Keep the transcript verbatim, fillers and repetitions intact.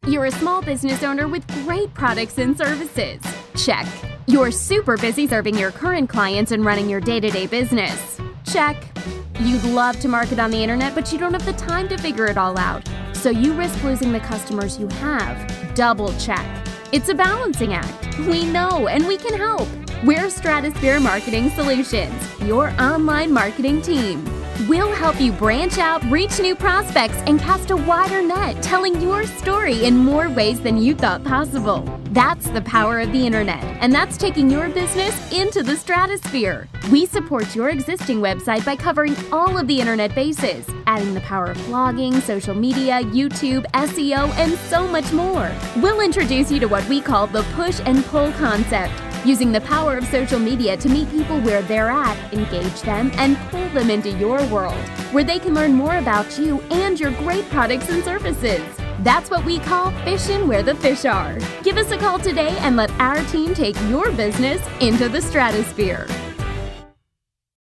You're a small business owner with great products and services. Check. You're super busy serving your current clients and running your day-to-day business. Check. You'd love to market on the internet, but you don't have the time to figure it all out, so you risk losing the customers you have. Double check. It's a balancing act. We know, and we can help. We're Stratosphere Marketing Solutions, your online marketing team. We'll help you branch out, reach new prospects, and cast a wider net, telling your story in more ways than you thought possible. That's the power of the internet, and that's taking your business into the stratosphere. We support your existing website by covering all of the internet bases, adding the power of blogging, social media, YouTube, S E O, and so much more. We'll introduce you to what we call the push and pull concept, using the power of social media to meet people where they're at, engage them, and pull them into your world, where they can learn more about you and your great products and services. That's what we call fishing where the fish are. Give us a call today and let our team take your business into the stratosphere.